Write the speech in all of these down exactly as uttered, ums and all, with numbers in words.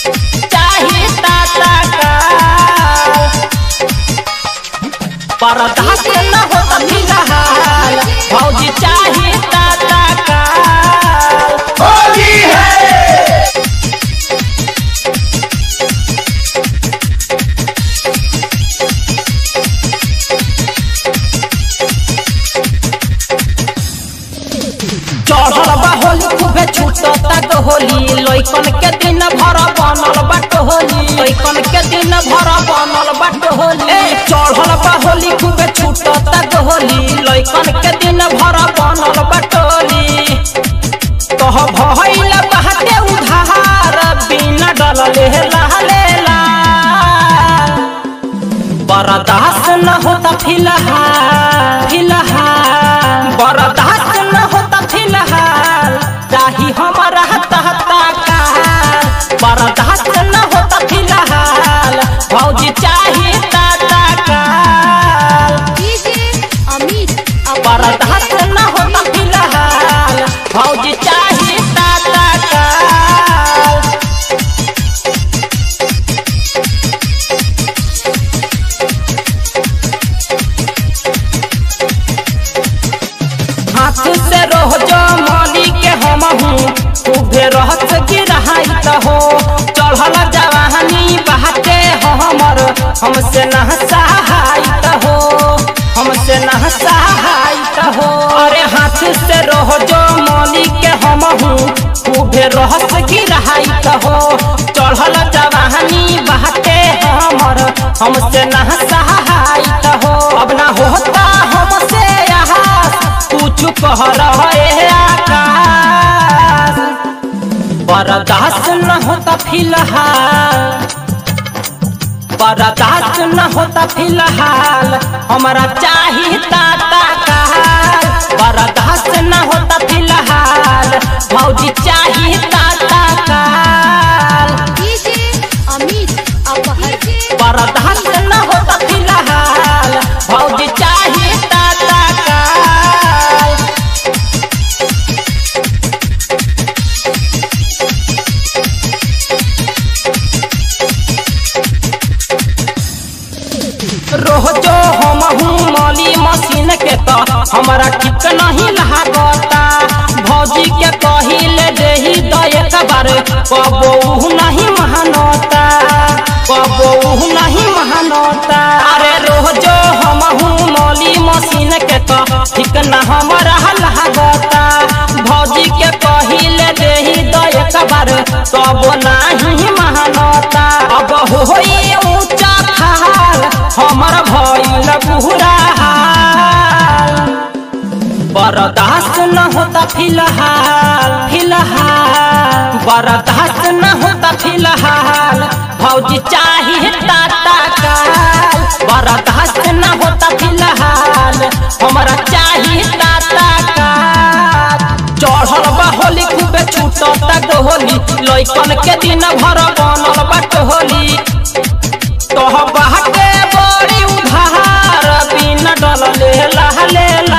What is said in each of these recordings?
चाहिए ताता का बर्दाश्त न होता फिलहाल भौजी चाहिए ताता का होली है। चढ़ल बा होली खूबे छूटता होली लइकन के दिन भर बनल बाट होली लइकन के दिन भर बनल बाट होली चढ़ल बा होली खूबे छूटता होली लइकन के दिन भर बनल बाट होली कह भइल बाटे उधार बिना डलले लहलेला बर्दाश्त न होता फिलहाल फिलहाल बर्दाश्त न होता फिलहाल चाही हमारा तहता का बर्दाश्त न होता फिलहाल भौजी चाहिए ताता का बर्दाश्त न होता फिलहाल भौजी चाहिए ताता का हाथ से रोजो माली के हम हूँ खूबे रहत गिरहाई हो चढ़ल जवानी बहाते हमर हमसे न सहायत हो हमसे न सहायत हो अरे हाथ से रोजो माली के हम हूँ खूबे रहत गिरहाई हो चढ़ल जवानी बहाते हमर हमसे न सहायत हो अब न होता हमसे कुछ कह रहे आकाश बर्दाश्त न होता फिलहाल बर्दाश्त न होता फिलहाल हमारा चाहिए ताता का बर्दाश्त न होता फिलहाल भौजी चाहिए ताता का बर्दाश्त न होता फिलहाल भौजी चाहिए ताता का रोजो हम हूँ मौली मशीन के तो हमारा ठीक नहीं लागता भौजी के कहिले देही तो एक बार कबो नहीं महानता कबो नहीं महानता अरे रोजो हम हूँ मौली मशीन के तो ठीक न हमारा लागता भौजी के कहिले देही तो एक बार कबो नहीं महानता अब होई ऊंचा खाल हमर भइल बुरा हाल बर्दाश्त न होता फिलहाल फिलहाल बर्दाश्त न होता फिलहाल भौजी चाहिए ताता का बर्दाश्त न होता फिलहाल हमारा चाहिए ताता का चढ़ल बा होली खूबे छूटता होली लइकन के दिन भर बनल बाट होली तोह बाटे बड़ी उधार बिना डलले लहलेला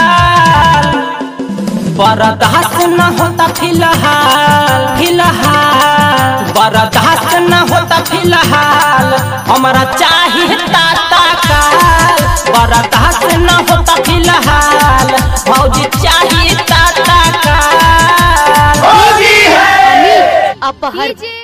बर्दाश्त न होता फिलहाल फिलहाल बर्दाश्त न होता फिलहाल हमारा चाहिए ताता का बर्दाश्त न होता फिलहाल भौजी चाहिए ताता का होली है। अपहर